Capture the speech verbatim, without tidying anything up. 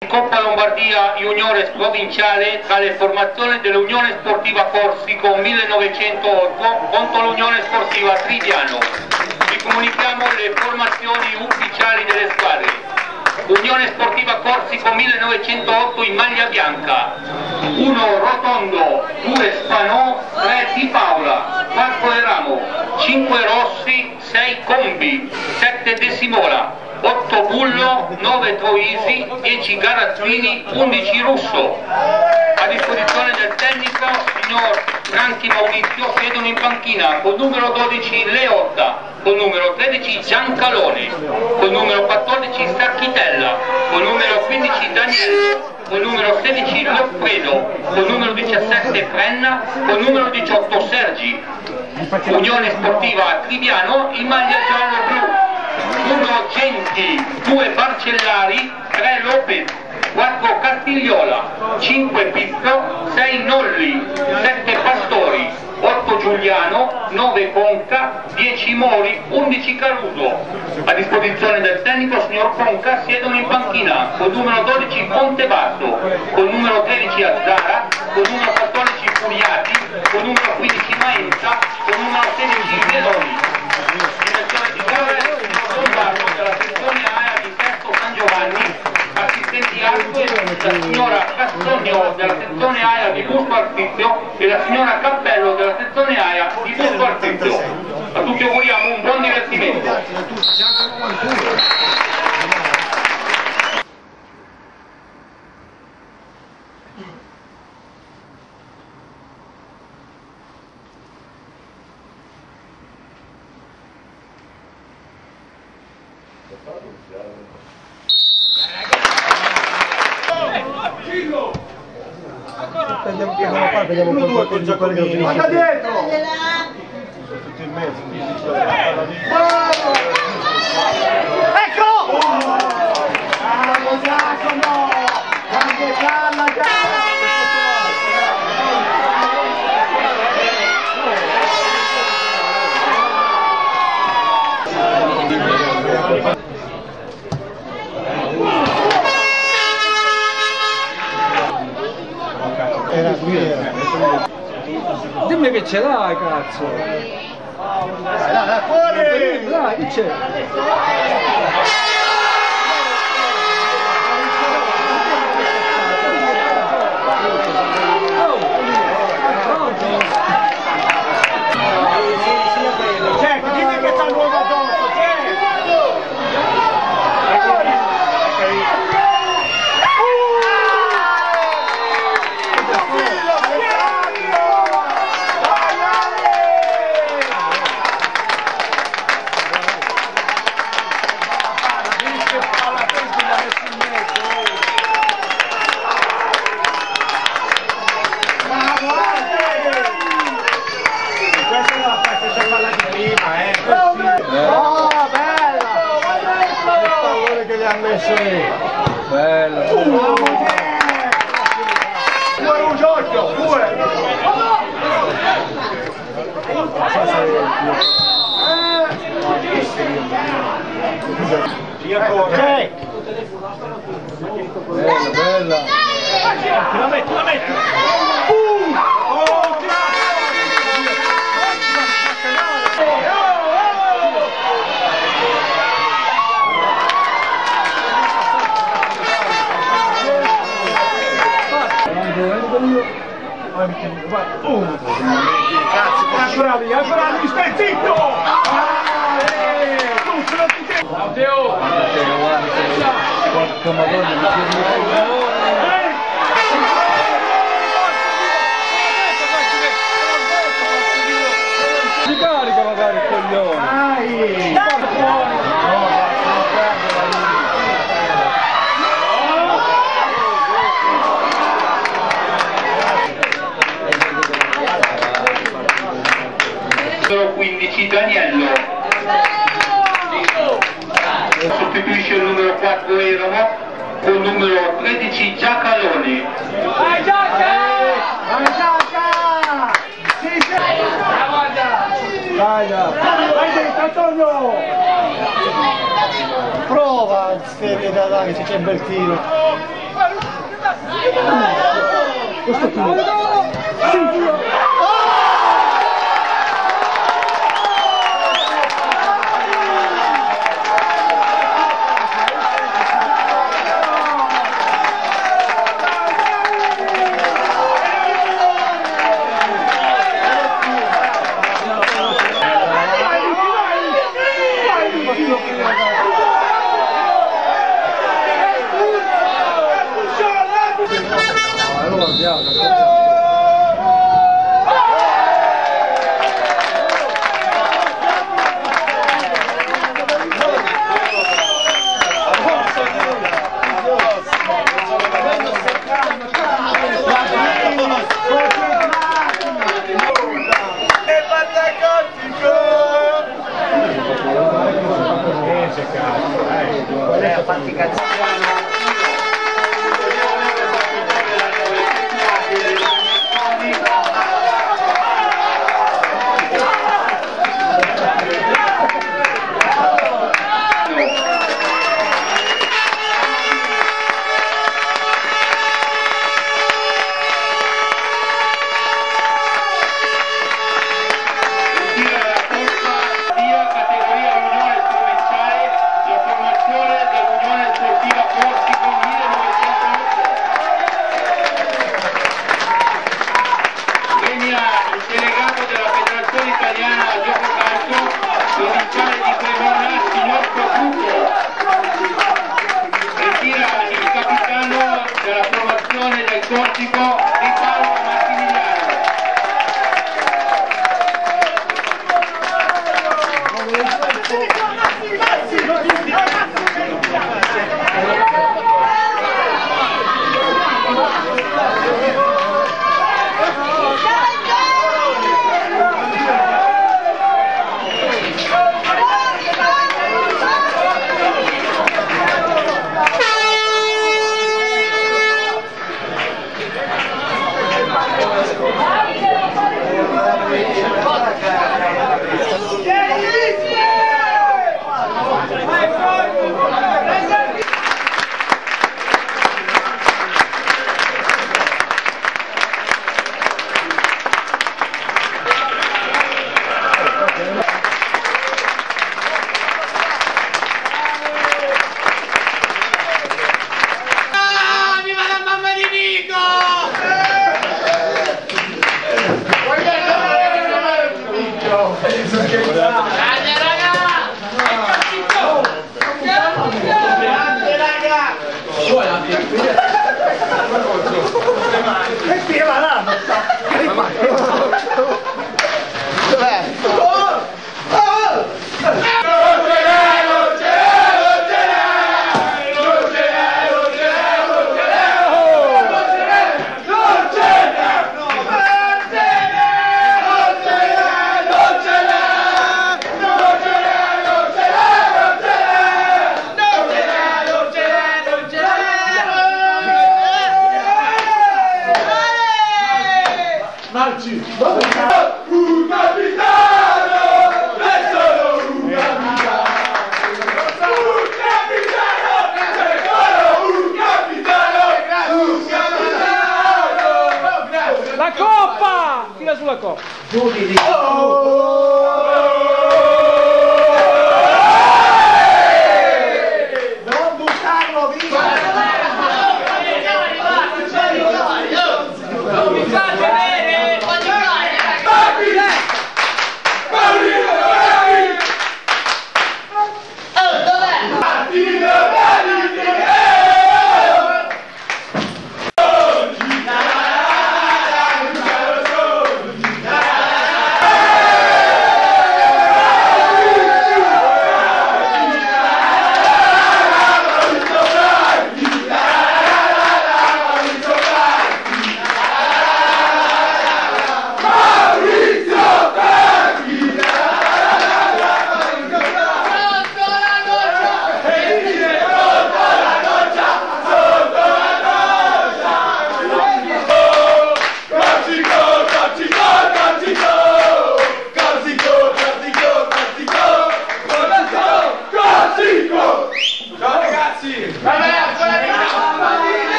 Coppa Lombardia Juniores provinciale tra le formazioni dell'Unione Sportiva Corsico millenovecentootto contro l'Unione Sportiva Triviano. Vi comunichiamo le formazioni ufficiali delle squadre. Unione Sportiva Corsico millenovecentootto in maglia bianca, uno Rotondo, due Spanò, tre Di Paola, quattro Eramo, cinque Rossi, sei Combi, sette De Simola, otto Bullo, nove Troisi, dieci Garazzini, undici Russo. A disposizione del tecnico, signor Franchi Maurizio, siedono in panchina col numero dodici Leotta, col numero tredici Giancalone, col numero quattordici Sacchitella, col numero quindici Daniello, col numero sedici Loffredo, col numero diciassette Frenna, col numero diciotto Sergi. Unione Sportiva Triviano in maglia giallo-blu, uno Genti, due Barcellari, tre Lopez, quattro Castigliola, cinque Pizzo, sei Nolli, sette Pastori, otto Giuliano, nove Conca, dieci Mori, undici Caruso. A disposizione del tecnico signor Conca siedono in panchina col numero dodici Pontebasso, col numero tredici Azzara, col numero quattordici Furiati, col numero quindici Maenza, col numero sedici Meloni. Direzione di Torre, signor Lombardo della sezione A E A di Sesto San Giovanni, assistenti altri la signora Cassogno della sezione A E A di Busto Arsizio e la signora Cappello della sezione A E A di Busto Arsizio. A tutti auguriamo un buon divertimento. Guarda dietro! Tutto in mezzo, ecco! Bravo Giacomo! Grande palla Giacomo! Era qui, era. Dimmi che ce l'hai, cazzo! Dai, dai, fuori! Dai, che c'è? Certo, dimmi che c'ha l'uomo addosso, Messo lì. Bello. Due un gioco, due. Ok. Bella, bella. La metti, la metti. Ancora lì, ancora lì, stai zitto! Matteo! Porca madonna, mi si carica magari il coglione! Dai! quindici Daniello, sostituisce il numero quattro Eramo con il numero tredici Giacalone. Vai Giacca! Vai Giacca! Sì, sì! Dai, dai! Vai dentro, Antonio! Prova, sferi da dai, c'è il bel tiro! Questo è tutto. La coppa! Tira sulla coppa! Giù di lì.